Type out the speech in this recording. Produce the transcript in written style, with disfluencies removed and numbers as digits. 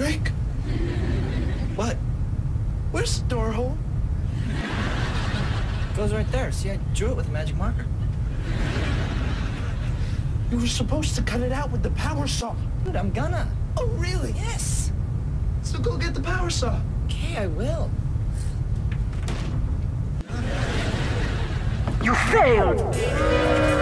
Rick? What? Where's the door hole? Goes right there. See, I drew it with a magic marker. You were supposed to cut it out with the power saw. Dude, I'm gonna. Oh, really? Yes. So go get the power saw. Okay, I will. You failed!